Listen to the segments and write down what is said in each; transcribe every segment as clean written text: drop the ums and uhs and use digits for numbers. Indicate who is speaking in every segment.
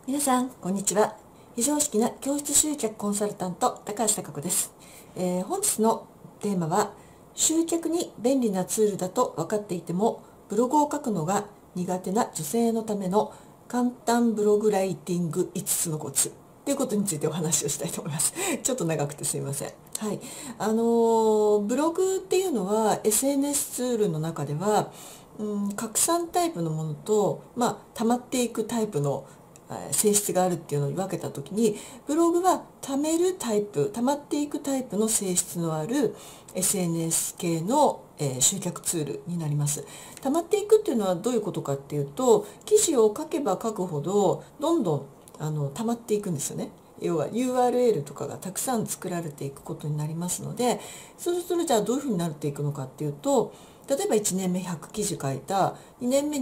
Speaker 1: 皆さんこんにちは。非常識な教室集客コンサルタント高橋貴子です。本日のテーマは、集客に便利なツールだと分かっていてもブログを書くのが苦手な女性のための簡単ブログライティング5つのコツということについてお話をしたいと思います。ちょっと長くてすいません。はい、ブログっていうのは SNS ツールの中では、拡散タイプのものと、溜まっていくタイプの性質があるっていうのに分けた時に、ブログは溜めるタイプ、溜まっていくタイプの性質のある SNS 系の集客ツールになります。溜まっていくっていうのはどういうことかっていうと、記事を書けば書くほどどんどん溜まっていくんですよね。要は URL とかがたくさん作られていくことになりますので、そうするとじゃあどういうふうになっていくのかっていうと、例えば1年目100記事書いた、2年目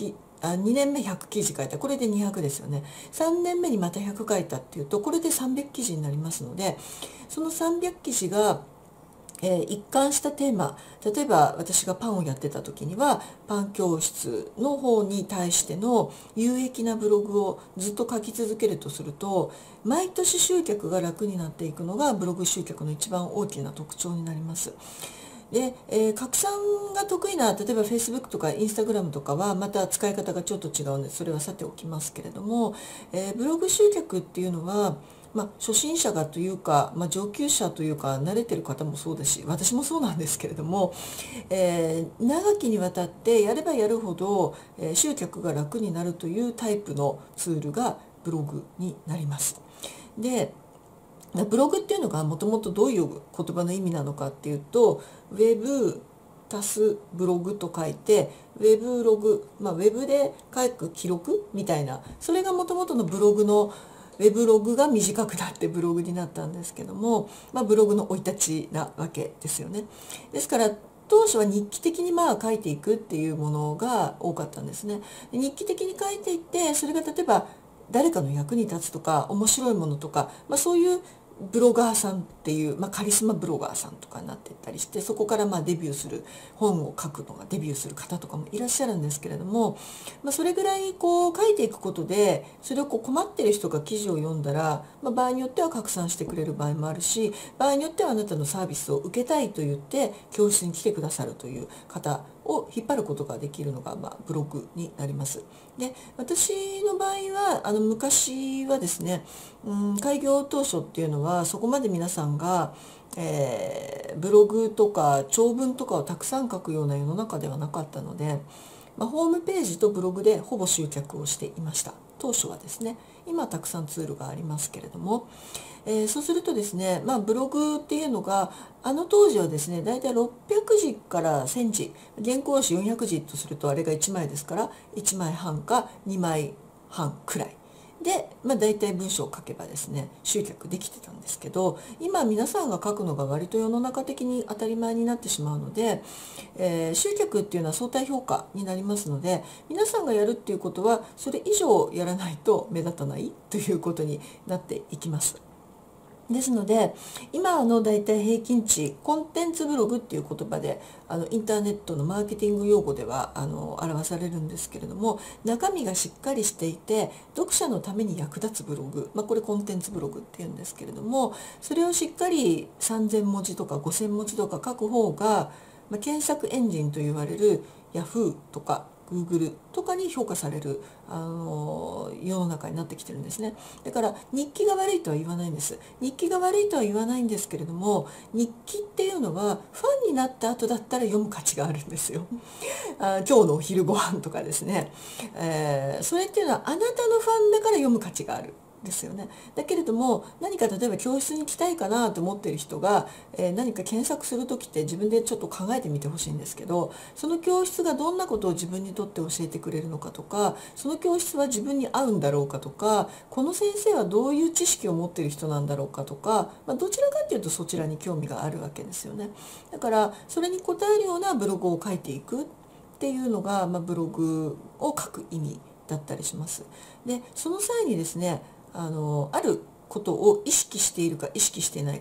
Speaker 1: 100記事書いた、これで200ですよね。3年目にまた100書いたっていうと、これで300記事になりますので、その300記事が一貫したテーマ、例えば私がパンをやってた時にはパン教室の方に対しての有益なブログをずっと書き続けるとすると、毎年集客が楽になっていくのがブログ集客の一番大きな特徴になります。で、拡散が得意な、例えば Facebook とか Instagram とかはまた使い方がちょっと違うので、それはさておきますけれども、ブログ集客っていうのは、初心者がというか、上級者というか慣れてる方もそうですし、私もそうなんですけれども、長きにわたってやればやるほど、集客が楽になるというタイプのツールがブログになります。で、ブログっていうのがもともとどういう言葉の意味なのかっていうと、ウェブ足すブログと書いてウェブログ、ウェブで書く記録みたいな、それがもともとのブログのウェブログが短くなってブログになったんですけども、ブログの生い立ちなわけですよね。ですから当初は日記的に書いていくっていうものが多かったんですね。日記的に書いていって、それが例えば誰かの役に立つとか面白いものとか、そういうブロガーさんっていう、カリスマブロガーさんとかになっていったりして、そこからデビューする、本を書くのがデビューする方とかもいらっしゃるんですけれども、それぐらい書いていくことで、それを困ってる人が記事を読んだら、場合によっては拡散してくれる場合もあるし、場合によってはあなたのサービスを受けたいと言って教室に来てくださるという方を引っ張ることができるのが、ブログになります。で、私の場合は昔はですね、開業当初っていうのはそこまで皆さんが、ブログとか長文とかをたくさん書くような世の中ではなかったので、ホームページとブログでほぼ集客をしていました。当初はですね。今はたくさんツールがありますけれども、そうするとですね、ブログっていうのが当時はですね、だいたい600字から1000字、原稿用紙400字とするとあれが1枚ですから、1枚半か2枚半くらいで、大体文章を書けばですね、集客できてたんですけど、今皆さんが書くのが割と世の中的に当たり前になってしまうので、集客っていうのは相対評価になりますので、皆さんがやるっていうことはそれ以上やらないと目立たないということになっていきます。ですので、今だいたい平均値、コンテンツブログっていう言葉でインターネットのマーケティング用語では表されるんですけれども、中身がしっかりしていて読者のために役立つブログ、これコンテンツブログっていうんですけれども、それをしっかり3000文字とか5000文字とか書く方が、検索エンジンと言われる Yahoo とかGoogle とかに評価される世の中になってきてるんですね。だから日記が悪いとは言わないんです。日記が悪いとは言わないんですけれども、日記っていうのはファンになった後だったら読む価値があるんですよ。今日のお昼ご飯とかですね、それっていうのはあなたのファンだから読む価値がある。ですよね。だけれども、何か例えば教室に来たいかなと思っている人が、何か検索する時って自分でちょっと考えてみてほしいんですけど、その教室がどんなことを自分にとって教えてくれるのかとか、その教室は自分に合うんだろうかとか、この先生はどういう知識を持っている人なんだろうかとか、どちらかっていうとそちらに興味があるわけですよね。だからそれに応えるようなブログを書いていくっていうのが、ブログを書く意味だったりします。で、その際にですね、あることを意識しているか意識していないか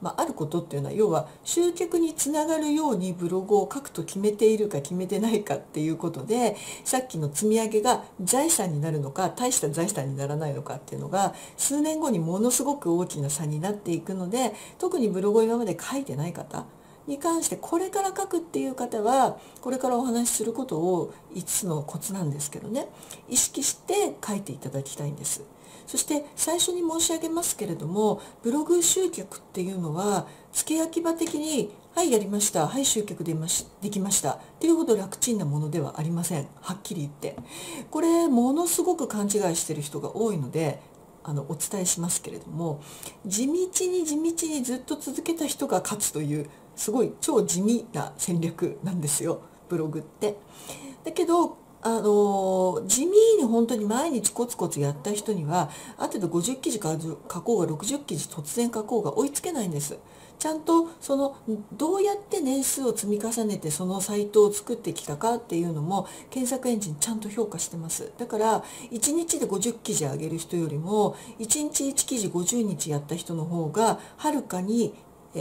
Speaker 1: あることっていうのは、要は集客につながるようにブログを書くと決めているか決めてないかっていうことで、さっきの積み上げが財産になるのか大した財産にならないのかっていうのが数年後にものすごく大きな差になっていくので、特にブログを今まで書いてない方に関して、これから書くっていう方はこれからお話しすることを5つのコツなんですけどね、意識して書いていただきたいんです。そして最初に申し上げますけれども、ブログ集客っていうのは付け焼き場的にはいやりました、はい集客できましたっていうほど楽ちんなものではありません。はっきり言って、これものすごく勘違いしてる人が多いのでお伝えしますけれども、地道にずっと続けた人が勝つというすごい超地味な戦略なんですよ、ブログって。だけど地味に本当に毎日コツコツやった人には、あとで50記事書こうが60記事突然書こうが追いつけないんです。ちゃんとどうやって年数を積み重ねてそのサイトを作ってきたかっていうのも検索エンジンちゃんと評価してます。だから1日で50記事上げる人よりも1日1記事50日やった人の方がはるかに、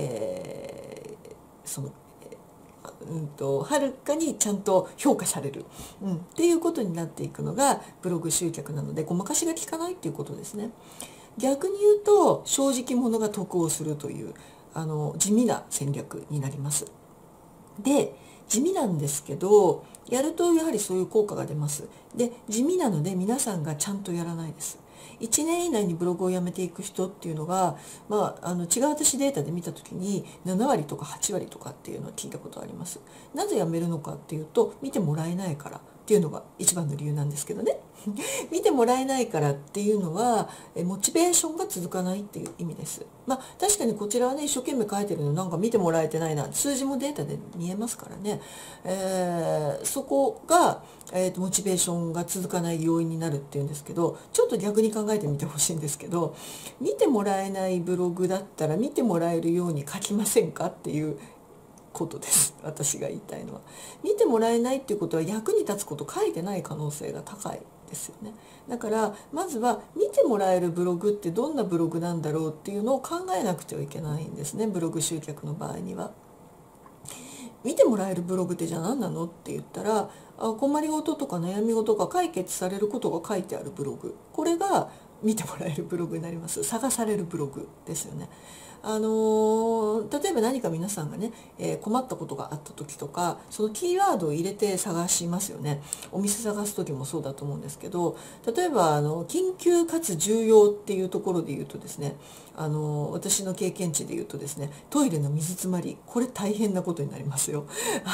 Speaker 1: はるかにちゃんと評価される、っていうことになっていくのがブログ集客なので、ごまかしが効かないっていうことですね。逆に言うと正直者が得をするという地味な戦略になります。で地味なんですけど、やるとやはりそういう効果が出ます。で地味なので皆さんがちゃんとやらないです。1年以内にブログをやめていく人っていうのが、違う私データで見た時に7割とか8割とかっていうのを聞いたことあります。なぜやめるのかっていうと、見てもらえないからっていうのが一番の理由なんですけどね。見てもらえないからっていうのはモチベーションが続かないっていう意味です。確かにこちらはね、一生懸命書いてるのなんか見てもらえてないな、数字もデータで見えますからね、そこが、モチベーションが続かない要因になるっていうんですけど、ちょっと逆に考えてみてほしいんですけど、見てもらえないブログだったら見てもらえるように書きませんかっていうことです。私が言いたいのは、見てもらえないっていうことは役に立つこと書いてない可能性が高いですよね。だからまずは見てもらえるブログってどんなブログなんだろうっていうのを考えなくてはいけないんですね、ブログ集客の場合には。見てもらえるブログってじゃあ何なのって言ったら、困りごととか悩み事が解決されることが書いてあるブログ、これが見てもらえるブログになります。探されるブログですよね。例えば何か皆さんがね、困ったことがあった時とか、そのキーワードを入れて探しますよね。お店探す時もそうだと思うんですけど、例えば緊急かつ重要っていうところで言うとですね、私の経験値で言うとですね、トイレの水詰まり、これ大変なことになりますよ。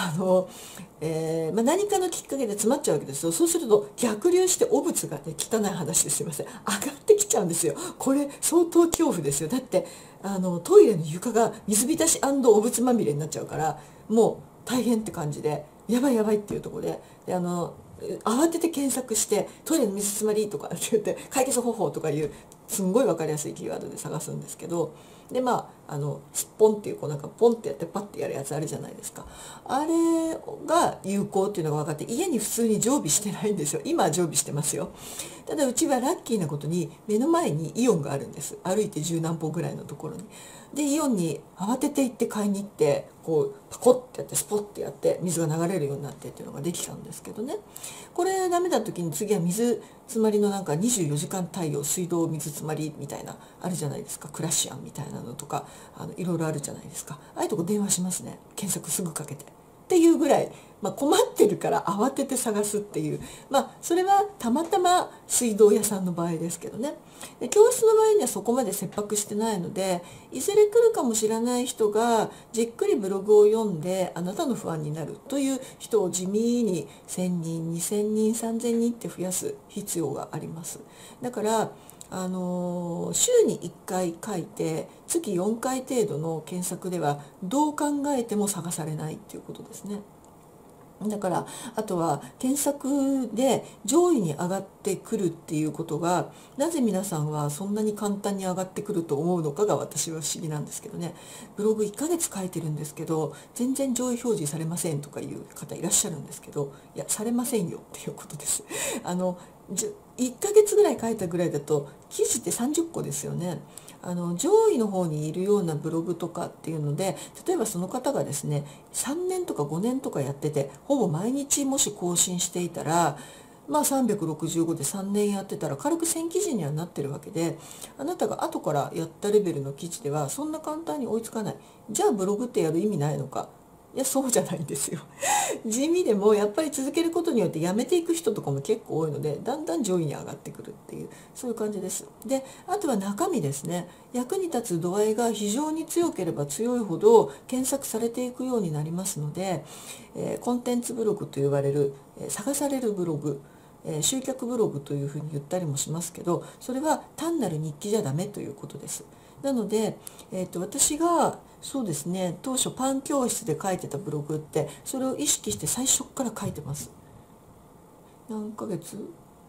Speaker 1: 何かのきっかけで詰まっちゃうわけですよ。そうすると逆流して汚物がね、汚い話ですいません、上がってきちゃうんですよ。これ相当恐怖ですよ。だってトイレの床が水浸し汚物まみれになっちゃうから、もう大変って感じで、やばいやばいっていうところで、慌てて検索してトイレの水詰まりとかって言って解決方法とかいうすんごい分かりやすいキーワードで探すんですけど、でスッポンっていうなんかポンってやってパッてやるやつあるじゃないですか。あれが有効っていうのが分かって、家に普通に常備してないんですよ。今は常備してますよ。ただうちはラッキーなことに目の前にイオンがあるんです。歩いて十何歩ぐらいのところに。でイオンに慌てて行って買いに行って、こうパコッてやってスポッてやって水が流れるようになってっていうのができたんですけどね。これダメだ時に次は水詰まりのなんか24時間対応水道水詰まりみたいなあるじゃないですか。クラシアンみたいなのとかいろいろあるじゃないですか。ああいうとこ電話しますね。検索すぐかけてっていうぐらい、困ってるから慌てて探すっていう、それはたまたま水道屋さんの場合ですけどね。で教室の場合にはそこまで切迫してないので、いずれ来るかもしれない人がじっくりブログを読んであなたの不安になるという人を地味に1000人2000人3000人って増やす必要があります。だから週に1回書いて月4回程度の検索ではどう考えても探されないっていうことですね。だからあとは検索で上位に上がってくるっていうことが、なぜ皆さんはそんなに簡単に上がってくると思うのかが私は不思議なんですけどね。ブログ1ヶ月書いてるんですけど全然上位表示されませんとかいう方いらっしゃるんですけど、いやされませんよっていうことです。1ヶ月ぐらい書いたぐらいだと記事って30個ですよね。 上位の方にいるようなブログとかっていうので、例えばその方がですね3年とか5年とかやってて、ほぼ毎日もし更新していたら、365で3年やってたら軽く1000記事にはなってるわけで、あなたが後からやったレベルの記事ではそんな簡単に追いつかない。じゃあブログってやる意味ないのか。いや、そうじゃないんですよ。地味でもやっぱり続けることによってやめていく人とかも結構多いので、だんだん上位に上がってくるっていう、そういう感じです。で、あとは中身ですね。役に立つ度合いが非常に強ければ強いほど検索されていくようになりますので、コンテンツブログと言われる、探されるブログ、集客ブログというふうに言ったりもしますけど、それは単なる日記じゃダメということです。なので、私がそうですね、当初パン教室で書いてたブログって、それを意識して最初から書いてます。何ヶ月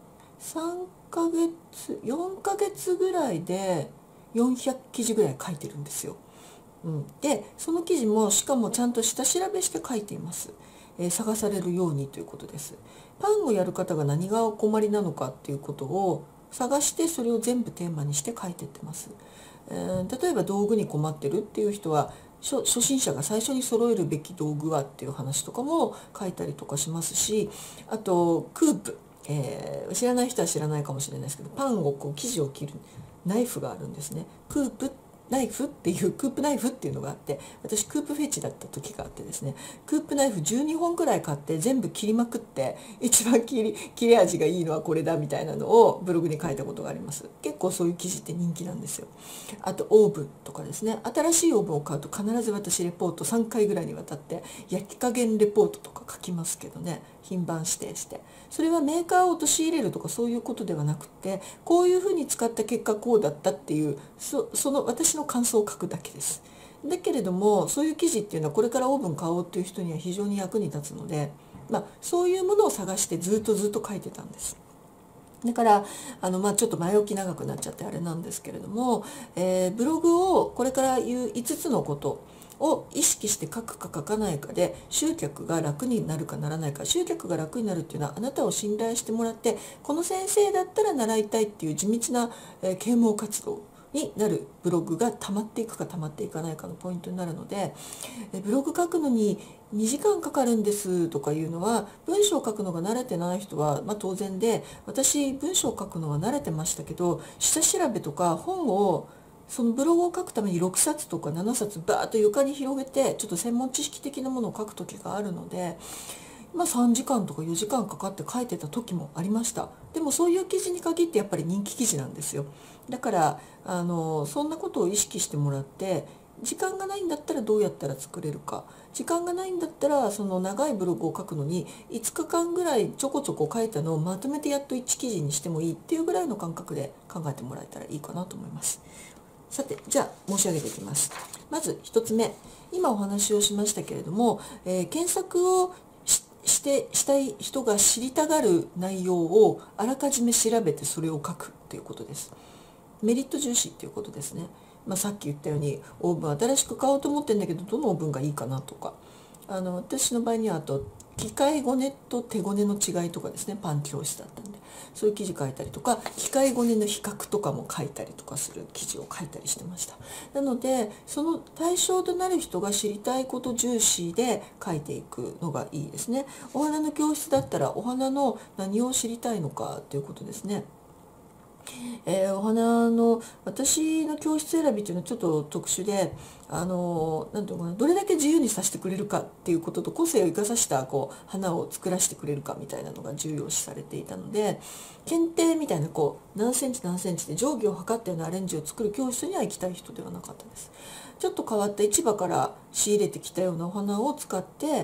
Speaker 1: ?3 ヶ月、4ヶ月ぐらいで400記事ぐらい書いてるんですよ。で、その記事もしかもちゃんと下調べして書いています。探されるようにということです。パンをやる方が何がお困りなのかっていうことを探して、それを全部テーマにして書いてってます。例えば道具に困ってるっていう人は、初心者が最初に揃えるべき道具はっていう話とかも書いたりとかしますし、あとクープ、知らない人は知らないかもしれないですけど、パンを生地を切るナイフがあるんですね。クープナイフっていう、クープナイフっていうのがあって、私クープフェチだった時があってですね、クープナイフ12本くらい買って全部切りまくって、一番切れ味がいいのはこれだみたいなのをブログに書いたことがあります。結構そういう記事って人気なんですよ。あとオーブンとかですね、新しいオーブンを買うと必ず私レポート3回ぐらいにわたって焼き加減レポートとか書きますけどね、品番指定して。それはメーカーを陥れるとかそういうことではなくて、こういうふうに使った結果こうだったっていう、その私の感想を書くだけです。だけれども、そういう記事っていうのはこれからオーブン買おうっていう人には非常に役に立つので、そういうものを探してずっと書いてたんです。だからちょっと前置き長くなっちゃってあれなんですけれども、ブログをこれから言う5つのことを意識して書くか書かないかで集客が楽になるかならないか。集客が楽になるっていうのは、あなたを信頼してもらって、この先生だったら習いたいっていう地道な啓蒙活動になるブログが溜まっていくか溜まっていかないかのポイントになるので、ブログ書くのに2時間かかるんですとかいうのは、文章を書くのが慣れてない人は当然で、私文章を書くのは慣れてましたけど、下調べとか本を、そのブログを書くために6冊とか7冊バーッと床に広げて、ちょっと専門知識的なものを書く時があるので、3時間とか4時間かかって書いてた時もありました。でもそういう記事に限ってやっぱり人気記事なんですよ。だからそんなことを意識してもらって、時間がないんだったらどうやったら作れるか、時間がないんだったらその長いブログを書くのに5日間ぐらいちょこちょこ書いたのをまとめてやっと1記事にしてもいいっていうぐらいの感覚で考えてもらえたらいいかなと思います。さて、じゃあ申し上げていきます。まず1つ目、今お話をしましたけれども、検索をしたい人が知りたがる内容をあらかじめ調べてそれを書くということです。メリット重視ということですね。さっき言ったように、オーブン新しく買おうと思ってるんだけど、どのオーブンがいいかなとか、私の場合にはあと機械ごねと手ごねの違いとかですね、パン教室だったんでそういう記事書いたりとか、機械ごねの比較とかも書いたりとかする記事を書いたりしてました。なのでその対象となる人が知りたいこと重視で書いていくのがいいですね。お花の教室だったらお花の何を知りたいのかということですね。お花の私の教室選びっていうのはちょっと特殊で、なんていうのかな、どれだけ自由にさせてくれるかっていうことと、個性を生かさせた花を作らせてくれるかみたいなのが重要視されていたので、検定みたいな何センチ何センチで定規を測ったようなアレンジを作る教室には行きたい人ではなかったです。ちょっと変わった市場から仕入れてきたようなお花を使って、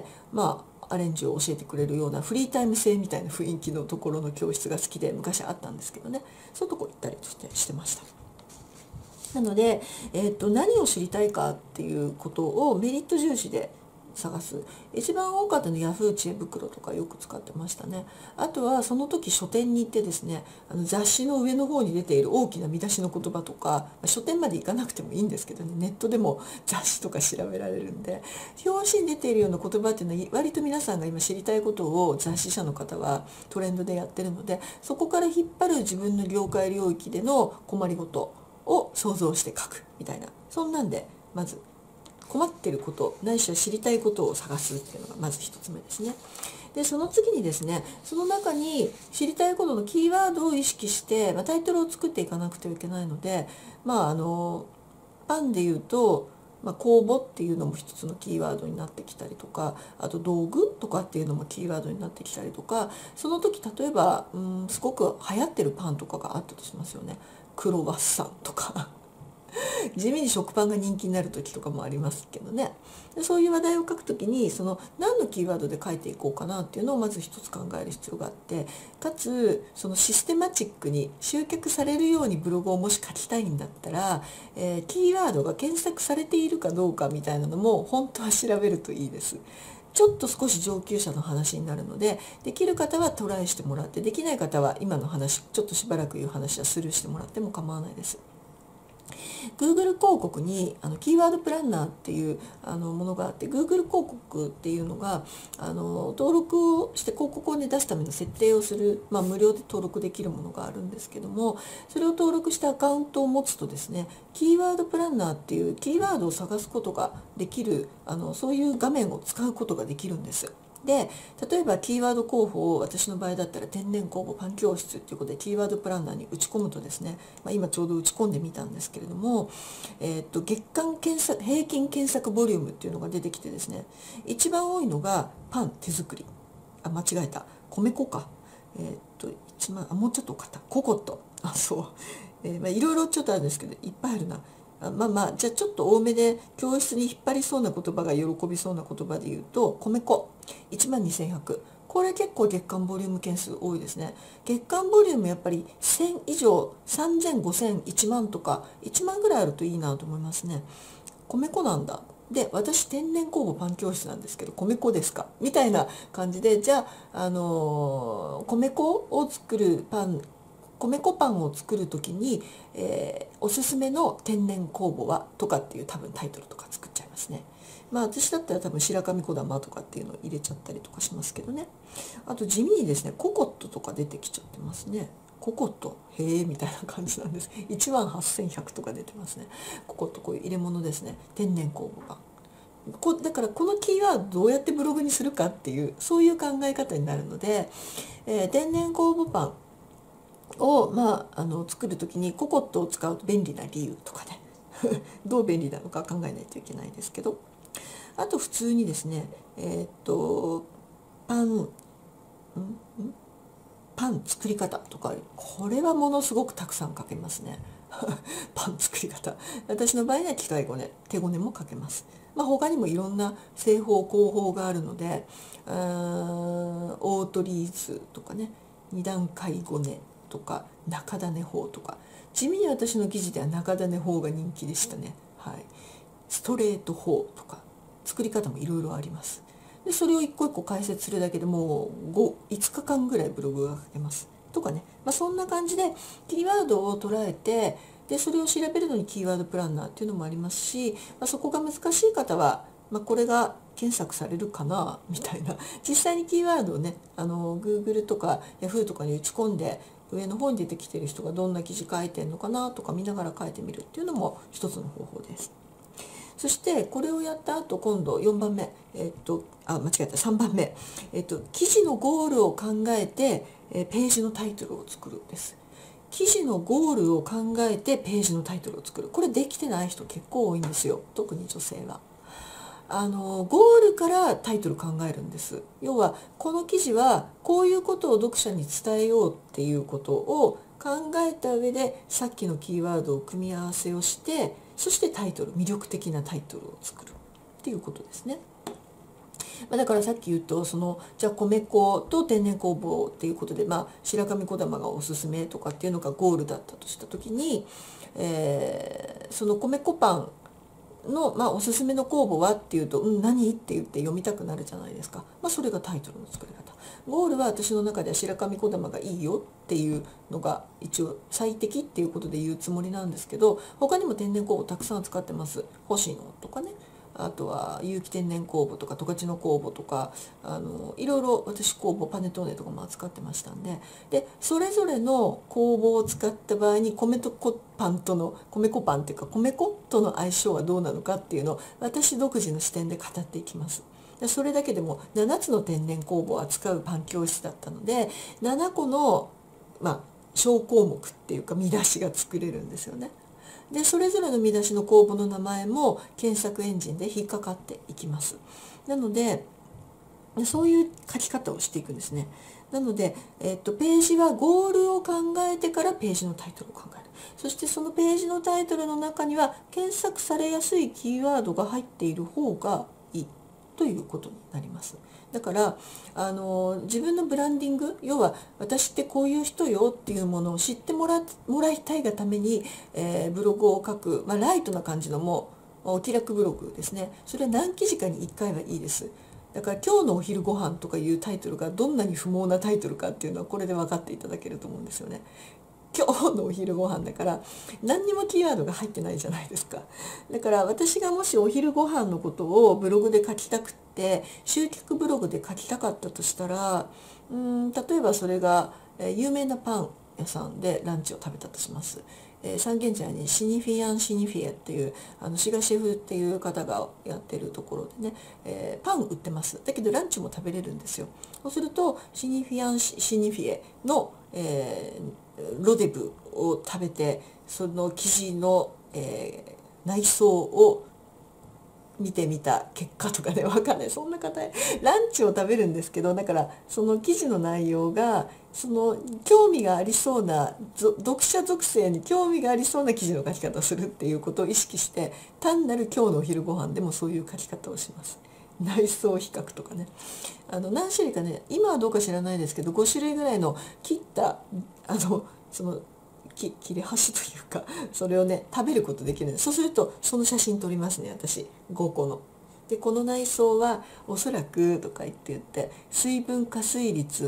Speaker 1: アレンジを教えてくれるようなフリータイム制みたいな雰囲気のところの教室が好きで、昔あったんですけどね、そういうとこ行ったりしてました。なので、何を知りたいかっていうことをメリット重視で探す。一番多かったのはヤフー知恵袋とかよく使ってましたね。あとはその時書店に行ってですね、雑誌の上の方に出ている大きな見出しの言葉とか、書店まで行かなくてもいいんですけどね、ネットでも雑誌とか調べられるんで、表紙に出ているような言葉っていうのは割と皆さんが今知りたいことを雑誌社の方はトレンドでやってるので、そこから引っ張る自分の業界領域での困りごとを想像して書くみたいな、そんなんでまず困っていることないしは知りたいことを探すっていうのがまず1つ目ですね。でその次にですね、その中に知りたいことのキーワードを意識して、タイトルを作っていかなくてはいけないので、パンで言うと、公募っていうのも一つのキーワードになってきたりとか、あと道具とかっていうのもキーワードになってきたりとか、その時例えばすごく流行ってるパンとかがあったとしますよね。クロワッサンとか地味に食パンが人気になる時とかもありますけどね。でそういう話題を書く時に何のキーワードで書いていこうかなっていうのをまず一つ考える必要があって、かつそのシステマチックに集客されるようにブログをもし書きたいんだったら、キーワードが検索されているかどうかみたいなのも本当は調べるといいです。ちょっと少し上級者の話になるので、できる方はトライしてもらって、できない方は今の話、ちょっとしばらく言う話はスルーしてもらっても構わないです。Google 広告にキーワードプランナーっていうものがあって、 Google 広告っていうのが登録をして広告を、出すための設定をする、無料で登録できるものがあるんですけども、それを登録してアカウントを持つとですね、キーワードプランナーっていうキーワードを探すことができるそういう画面を使うことができるんです。で例えばキーワード候補を、私の場合だったら天然酵母パン教室ということでキーワードプランナーに打ち込むとですね、今ちょうど打ち込んでみたんですけれども、月間検索平均検索ボリュームっていうのが出てきてですね、一番多いのがパン手作り、間違えた、米粉か、1万もうちょっと硬ココット、そう、いろいろちょっとあるんですけど、いっぱいあるな。じゃあちょっと多めで教室に引っ張りそうな言葉が喜びそうな言葉で言うと、米粉12,100、これ結構月間ボリューム件数多いですね。月間ボリュームやっぱり1000以上、3000、5000、1万とか1万ぐらいあるといいなと思いますね。米粉なんだ。で私天然酵母パン教室なんですけど米粉ですかみたいな感じで、じゃあ、米粉を作るパン、米粉パンを作る時に、おすすめの天然酵母はとかっていう多分タイトルとか作っちゃいますね。私だったら多分白神小玉とかっていうのを入れちゃったりとかしますけどね。あと地味にですね、ココットとか出てきちゃってますね。ココットへえみたいな感じなんです。18,100とか出てますね。ココット、こういう入れ物ですね。天然酵母がだからこのキーワードどうやってブログにするかっていう、そういう考え方になるので、天然酵母パンを、作る時にココットを使うと便利な理由とかねどう便利なのか考えないといけないですけど、あと普通にですね、パンパン作り方とか、これはものすごくたくさん書けますねパン作り方、私の場合には機械ごね、手ごねも書けます。他にもいろんな製法工法があるので、オートリーズとかね、二段階ごねとか中種法とか、地味に私の記事では中種法が人気でしたね。はい、ストレート法とか作り方もいろいろあります。でそれを一個一個解説するだけでもう5日間ぐらいブログが書けますとかね、そんな感じでキーワードを捉えて、でそれを調べるのにキーワードプランナーっていうのもありますし、そこが難しい方は、これが検索されるかなみたいな、実際にキーワードをね、Google とか Yahoo とかに打ち込んで上の方に出てきてる人がどんな記事書いてるのかなとか見ながら書いてみるっていうのも一つの方法です。そしてこれをやった後、今度4番目、間違えた、3番目、記事のゴールを考えてページのタイトルを作るです。記事のゴールを考えてページのタイトルを作る、これできてない人結構多いんですよ、特に女性は。ゴールからタイトル考えるんです。要はこの記事はこういうことを読者に伝えようっていうことを考えた上で、さっきのキーワードを組み合わせをして、そしてタイトル、魅力的なタイトルを作るっていうことですね。だからさっき言うと、じゃあ米粉と天然酵母っていうことで、白神小玉がおすすめとかっていうのがゴールだったとした時に、その米粉パンの、おすすめの酵母はっていうと、何って言って読みたくなるじゃないですか。それがタイトルの作り方。ゴールは私の中では白神小玉がいいよっていうのが一応最適っていうことで言うつもりなんですけど、他にも天然酵母たくさん使ってます。星野とかね、 あとは有機天然酵母とか十勝の酵母とかいろいろ私酵母パネトーネとかも扱ってましたんで、それぞれの酵母を使った場合に米粉パンっていうか米粉との相性はどうなのかっていうのを私独自の視点で語っていきます。それだけでも7つの天然酵母を扱うパン教室だったので、7個の小項目っていうか見出しが作れるんですよね。でそれぞれの見出しの酵母の名前も検索エンジンで引っかかっていきます。なのでそういう書き方をしていくんですね。なので、ページはゴールを考えてからページのタイトルを考える。そしてそのページのタイトルの中には検索されやすいキーワードが入っている方がいいということになります。だから自分のブランディング、要は私ってこういう人よっていうものを知ってもらいたいがために、ブログを書く、ライトな感じのもうお気楽ブログですね。それは何記事かに1回はいいです。だから今日のお昼ご飯とかいうタイトルがどんなに不毛なタイトルかっていうのはこれで分かっていただけると思うんですよね。今日のお昼ご飯だから何にもキーワードが入ってないじゃないですか。だから私がもしお昼ご飯のことをブログで書きたくって集客ブログで書きたかったとしたら、例えばそれが有名なパン屋さんでランチを食べたとします。三軒茶屋にシニフィアン・シニフィエっていう志賀シェフっていう方がやってるところでね、パン売ってます。だけどランチも食べれるんですよ。そうするとシニフィアン・シニフィエの、ロデブを食べてその生地の、内装を見てみた結果とかね、わかんない、そんな方ランチを食べるんですけど、だからその記事の内容がその興味がありそうな読者属性に興味がありそうな記事の書き方をするっていうことを意識して、単なる今日のお昼ご飯でもそういう書き方をします。内装比較とかね、何種類かね、今はどうか知らないですけど5種類ぐらいの切ったその切れ端というかそれをね食べることできるんです。そうするとその写真撮りますね、私5個の。でこの内装はおそらくとか言って水分加水率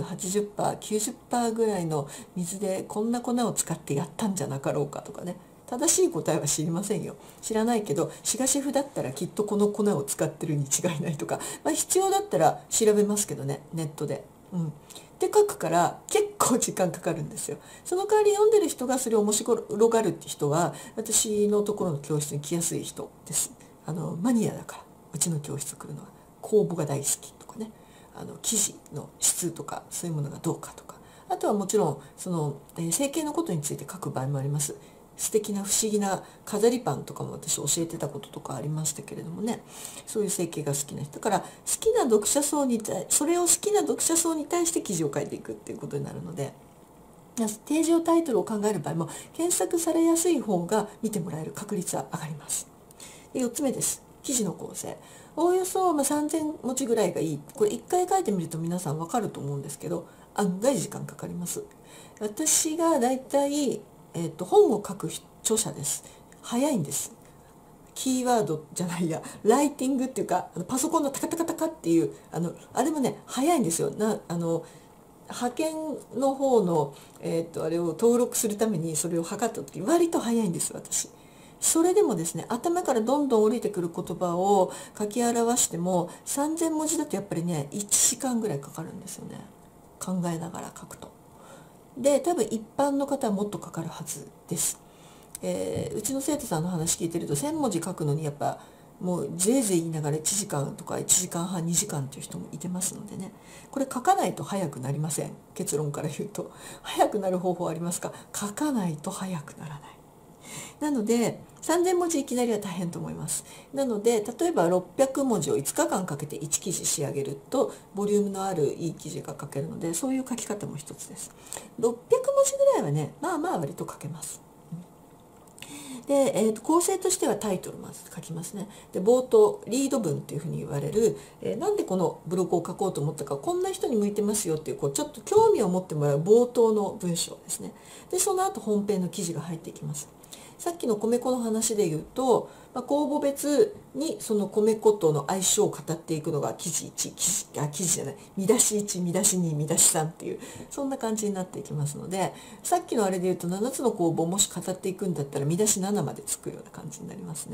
Speaker 1: 80%、90% ぐらいの水でこんな粉を使ってやったんじゃなかろうかとかね、正しい答えは知りませんよ。知らないけど志賀シェフだったらきっとこの粉を使ってるに違いないとか、必要だったら調べますけどね、ネットで。って書くから結構時間かかるんですよ。その代わり読んでる人がそれを面白がるって人は私のところの教室に来やすい人です。マニアだからうちの教室来るのは酵母が大好きとかね、生地の質とかそういうものがどうかとか、あとはもちろんその、成形のことについて書く場合もあります。素敵な不思議な飾りパンとかも私教えてたこととかありましたけれどもね、そういう成形が好きな人だからそれを好きな読者層に対して記事を書いていくっていうことになるので、定常タイトルを考える場合も検索されやすい方が見てもらえる確率は上がります。で4つ目です。記事の構成。おおよそ3000文字ぐらいがいい。これ1回書いてみると皆さん分かると思うんですけど、案外時間かかります。私がだいたい本を書く著者です。早いんです。キーワードじゃないや、ライティングっていうかパソコンのタカタカタカっていうあれもね早いんですよ。派遣の方の、あれを登録するためにそれを測った時割と早いんです私。それでもですね、頭からどんどん降りてくる言葉を書き表しても3000文字だとやっぱりね1時間ぐらいかかるんですよね、考えながら書くと。で多分一般の方はもっとかかるはずです。うちの生徒さんの話聞いてると1000文字書くのにやっぱもうぜいぜい言いながら1時間とか1時間半2時間っていう人もいてますのでね、これ書かないと早くなりません。結論から言うと早くなる方法ありますか？書かないと早くならない。なので3000文字いきなりは大変と思います。なので例えば600文字を5日間かけて1記事仕上げるとボリュームのあるいい記事が書けるので、そういう書き方も一つです。600文字ぐらいはね割と書けます。で、構成としてはタイトルまず書きますね。で冒頭リード文っていうふうに言われる、なんでこのブログを書こうと思ったか、こんな人に向いてますよっていう、ちょっと興味を持ってもらう冒頭の文章ですね。でその後本編の記事が入っていきます。さっきの米粉の話で言うと、酵母別にその米粉との相性を語っていくのが記事じゃない、見出し1、見出し2、見出し3っていうそんな感じになっていきますので、さっきのあれで言うと7つの酵母をもし語っていくんだったら見出し7までつくような感じになりますね。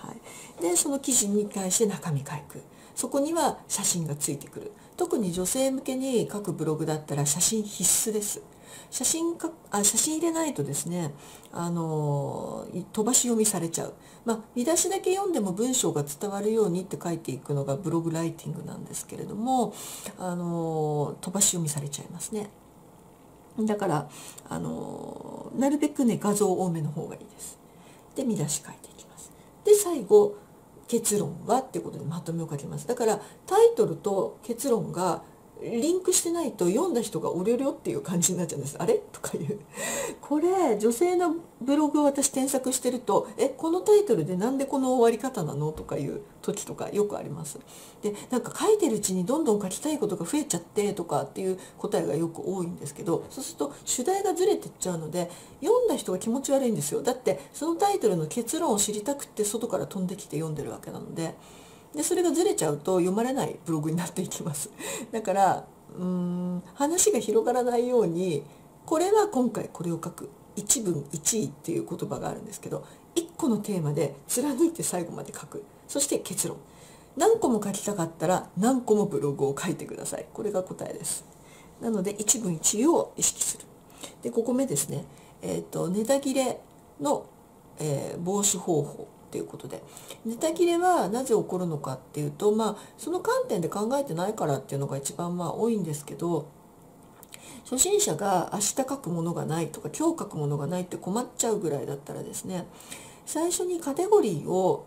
Speaker 1: はい、でその記事に対して中身書く、そこには写真がついてくる。特に女性向けに書くブログだったら写真必須です。写真入れないとですね、飛ばし読みされちゃう。見出しだけ読んでも文章が伝わるようにって書いていくのがブログライティングなんですけれども、飛ばし読みされちゃいますね。だからなるべくね画像多めの方がいいです。で見出し書いていきます。で最後結論はっていうことでまとめを書きます。だからタイトルと結論がリンクしてないと読んだ人がおりょりょっていう感じになっちゃうんです。あれとかいうこれ女性のブログを私添削してるとこのタイトルでなんでこの終わり方なのとかいう時とかよくあります。でなんか書いてるうちにどんどん書きたいことが増えちゃってとかっていう答えがよく多いんですけど、そうすると主題がずれてっちゃうので読んだ人が気持ち悪いんですよ。だってそのタイトルの結論を知りたくて外から飛んできて読んでるわけなので。でそれがずれちゃうと読まれないブログになっていきます。だから話が広がらないように、これは今回これを書く一文一意っていう言葉があるんですけど、一個のテーマで貫いて最後まで書く。そして結論。何個も書きたかったら何個もブログを書いてください。これが答えです。なので一文一意を意識する。で5個目ですね、ネタ切れの、防止方法ということで、ネタ切れはなぜ起こるのかっていうと、その観点で考えてないからっていうのが一番多いんですけど、初心者が明日書くものがないとか今日書くものがないって困っちゃうぐらいだったらですね、最初にカテゴリーを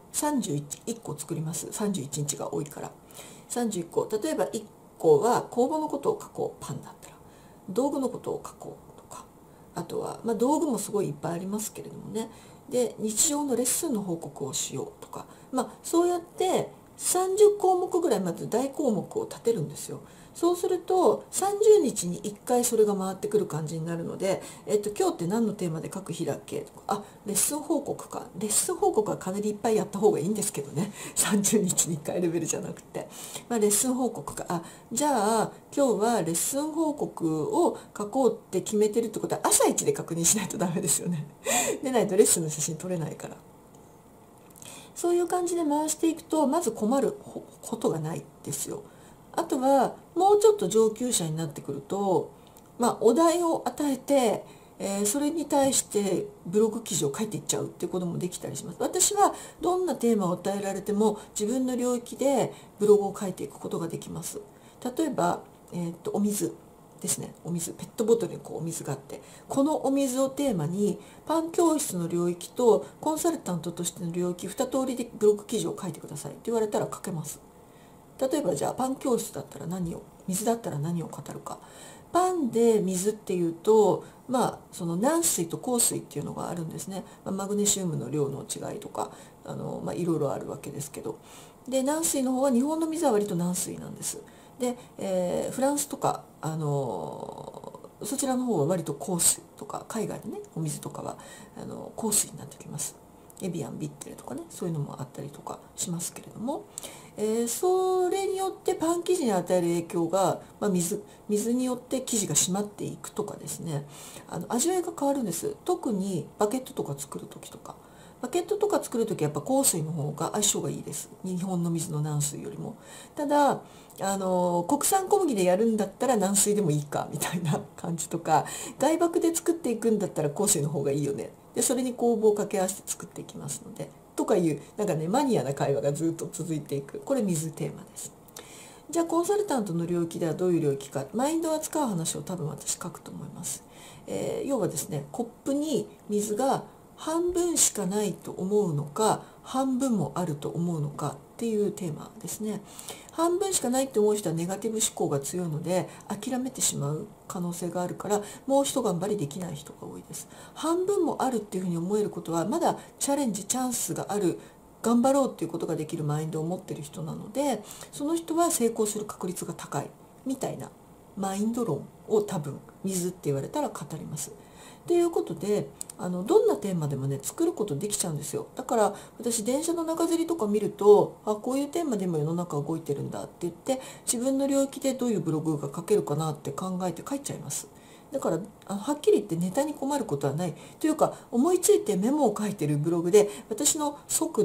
Speaker 1: 31個作ります。31日が多いから31個。例えば1個は工房のことを書こう、パンだったら道具のことを書こうとか、あとは、道具もすごいいっぱいありますけれどもね、で日常のレッスンの報告をしようとか、そうやって30項目ぐらいまず大項目を立てるんですよ。そうすると30日に1回それが回ってくる感じになるので、今日って何のテーマで書く日だっけとか、レッスン報告か。レッスン報告はかなりいっぱいやった方がいいんですけどね、30日に1回レベルじゃなくて、レッスン報告か。じゃあ今日はレッスン報告を書こうって決めてるってことは朝一で確認しないとダメですよね。でないとレッスンの写真撮れないから。そういう感じで回していくとまず困ることがないですよ。あとはもうちょっと上級者になってくると、お題を与えて、それに対してブログ記事を書いていっちゃうっていうこともできたりします。私はどんなテーマを与えられても自分の領域でブログを書いていくことができます。例えば、お水ですね。お水、ペットボトルにお水があって、このお水をテーマにパン教室の領域とコンサルタントとしての領域2通りでブログ記事を書いてくださいって言われたら書けます。例えばじゃあパン教室だったら何を、水だったら何を語るか。パンで水っていうと、その軟水と硬水っていうのがあるんですね。マグネシウムの量の違いとかいろいろあるわけですけど、で軟水の方は日本の水は割と軟水なんです。で、フランスとかそちらの方は割と硬水とか、海外のねお水とかは硬水になってきます。エビアンビッテルとかね、そういうのもあったりとかしますけれども、それによってパン生地に与える影響が、水によって生地が締まっていくとかですね、味わいが変わるんです。特にバケットとか作る時とか。バケットとか作る時はやっぱ硬水の方が相性がいいです。日本の水の軟水よりも。ただ国産小麦でやるんだったら軟水でもいいかみたいな感じとか、外麦で作っていくんだったら硬水の方がいいよね。でそれに工房を掛け合わせて作っていきますのでとかいうマニアな会話がずっと続いていく。これ水テーマです。じゃあコンサルタントの領域ではどういう領域か、マインドを扱う話を多分私書くと思います。要はですね、コップに水が半分しかないと思うのか半分もあると思うのかっていうテーマですね。半分しかないって思う人はネガティブ思考が強いので諦めてしまう可能性があるから、もう一頑張りできない人が多いです。半分もあるっていうふうに思えることはまだチャレンジチャンスがある、頑張ろうっていうことができるマインドを持ってる人なので、その人は成功する確率が高いみたいなマインド論を多分水って言われたら語ります。ということでどんなテーマでもね作ることできちゃうんですよ。だから私電車の中吊りとか見ると、こういうテーマでも世の中動いてるんだって言って、自分の領域でどういうブログが書けるかなって考えて書いちゃいます。だからはっきり言ってネタに困ることはないというか、思いついてメモを書いてるブログで私の速度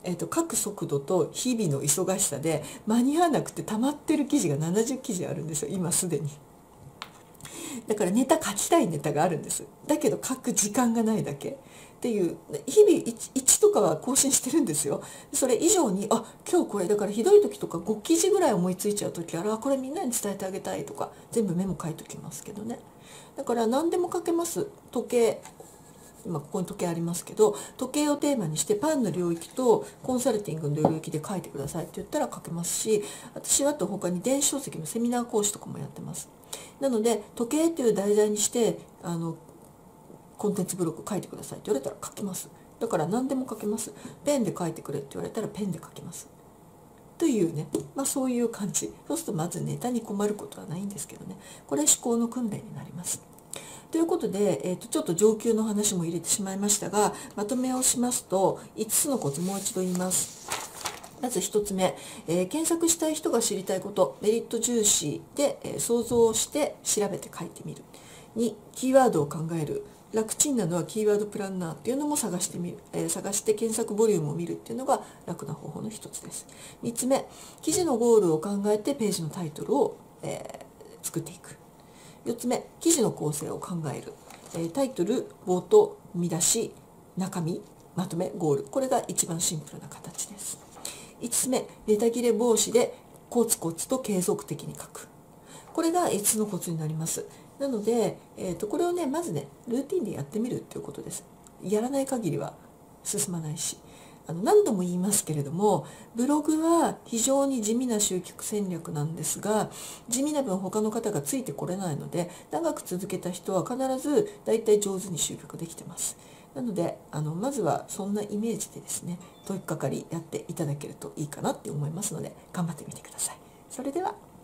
Speaker 1: 書く速度と日々の忙しさで間に合わなくて溜まってる記事が70記事あるんですよ、今すでに。だから書きたいネタがあるんです。だけど書く時間がないだけっていう、日々 1とかは更新してるんですよ。それ以上に今日これだから、ひどい時とか5記事ぐらい思いついちゃう時ある、これみんなに伝えてあげたいとか全部メモ書いときますけどね。だから何でも書けます。時計、今ここに時計ありますけど、時計をテーマにしてパンの領域とコンサルティングの領域で書いてくださいって言ったら書けますし、私はあと他に電子書籍のセミナー講師とかもやってます。なので時計っていう題材にしてコンテンツブログ書いてくださいって言われたら書きます。だから何でも書けます。ペンで書いてくれって言われたらペンで書きますというね、そういう感じ。そうするとまずネタに困ることはないんですけどね、これ思考の訓練になります。ということで、ちょっと上級の話も入れてしまいましたが、まとめをしますと、5つのコツもう一度言います。まず1つ目、検索したい人が知りたいこと、メリット重視で、想像して調べて書いてみる。2、キーワードを考える。楽ちんなのはキーワードプランナーっていうのも探してみる、探して検索ボリュームを見るっていうのが楽な方法の一つです。3つ目、記事のゴールを考えてページのタイトルを、作っていく。4つ目、記事の構成を考える。タイトル、冒頭、見出し、中身、まとめ、ゴール。これが一番シンプルな形です。5つ目、ネタ切れ防止でコツコツと継続的に書く。これが5つのコツになります。なので、これをね、まずね、ルーティンでやってみるっていうことです。やらない限りは進まないし。何度も言いますけれども、ブログは非常に地味な集客戦略なんですが、地味な分他の方がついてこれないので、長く続けた人は必ずだいたい上手に集客できてます。なのでまずはそんなイメージでですね、取っかかりやっていただけるといいかなって思いますので、頑張ってみてください。それでは。